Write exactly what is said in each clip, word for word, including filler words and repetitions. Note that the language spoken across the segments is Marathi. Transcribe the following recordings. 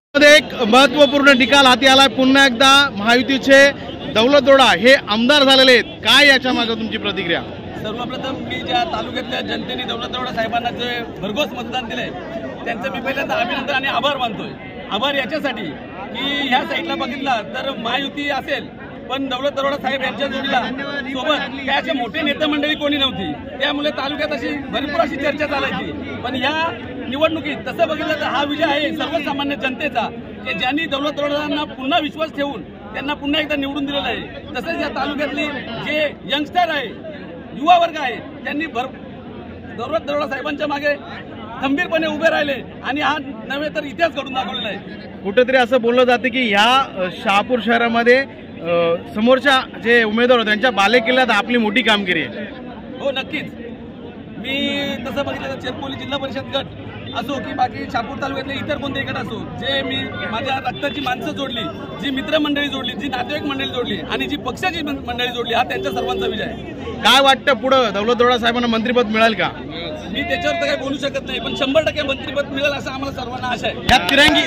मध्ये एक महत्त्वपूर्ण निकाल हाती आलाय। पुन्हा एकदा महायुतीचे दौलत दोडा हे आमदार झालेले आहेत। काय याच्या मागे तुमची प्रतिक्रिया? सर्वप्रथम मी ज्या तालुक्यातल्या जनतेने दौलत दोडा साहेबांना जे भरघोस मतदान दिलंय त्यांचं मी पहिल्यांदा अभिनंदन आणि आभार मानतोय। आभार याच्यासाठी की ह्या साईडला बघितला तर महायुती असेल पण दौलत दरोडा साहेब यांच्या जोडीला सोबत काय असे मोठे नेते मंडळी कोणी नव्हती, त्यामुळे तालुक्यात अशी भरपूर अशी चर्चा चालायची। पण या निवडणुकीत तसं बघितलं तर हा विजय आहे सर्वसामान्य जनतेचा, की ज्यांनी दौलत दरोडांना पुन्हा विश्वास ठेवून त्यांना पुन्हा एकदा निवडून दिलेलं आहे। तसंच या तालुक्यातली जे यंगस्टर आहे, युवा वर्ग आहे, त्यांनी भर दौलत दरोडा साहेबांच्या मागे खंबीरपणे उभे राहिले आणि हा नव्हे तर इतिहास घडून दाखवलेला आहे। कुठेतरी असं बोललं जातं की ह्या शहापूर शहरामध्ये समोरच्या जे उमेदवार त्यांच्या बालेकिल्ल्यात आपली मोठी कामगिरी आहे। हो नक्कीच, मी तसं बघितलं तर चिरपोली जिल्हा परिषद गट असो की बाकी शहापूर तालुक्यातले इतर कोणतेही गट असो, जे मी माझ्या रक्ताची माणसं जोडली, जी मित्रमंडळी जोडली, जी नातेवाईक मंडळी जोडली आणि जी पक्षाची मंडळी जोडली, हा त्यांच्या सर्वांचा विजय आहे। काय वाटतं पुढे दौलत दोडा साहेबांना मंत्रिपद मिळेल का? मी त्याच्यावर तर काही बोलू शकत नाही, पण शंभर टक्के मंत्रिपद मिळेल असं आम्हाला सर्वांना आशा आहे। या तिरंगी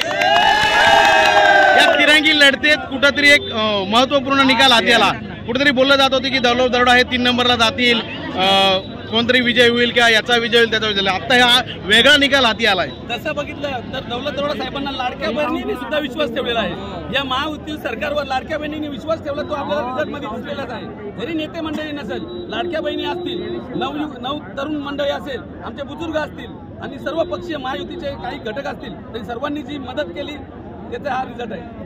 या तिरंगी लढतेत कुठेतरी एक महत्त्वपूर्ण निकाल हाती आला। कुठेतरी बोललं जात होते की दौलत दरोडा हे तीन नंबरला जातील, कोणतरी विजय होईल का, याचा विजय होईल त्याचा विजय। आता हा वेगळा निकाल हाती आलाय। तसं बघितलं तर दौलत दरोडा साहेबांना लाडक्या बहिणीने सुद्धा विश्वास ठेवलेला आहे। या महायुती सरकारवर लाडक्या बहिणीने विश्वास ठेवला, तो आपल्याला रिझल्टमध्ये दिसलेलाच आहे। जरी नेते मंडळी नसेल, लाडक्या बहिणी असतील, नव नव तरुण मंडळी असेल, आमचे बुजुर्ग असतील आणि सर्व पक्षीय महायुतीचे काही घटक असतील, तरी सर्वांनी जी मदत केली त्याचा हा रिझल्ट आहे।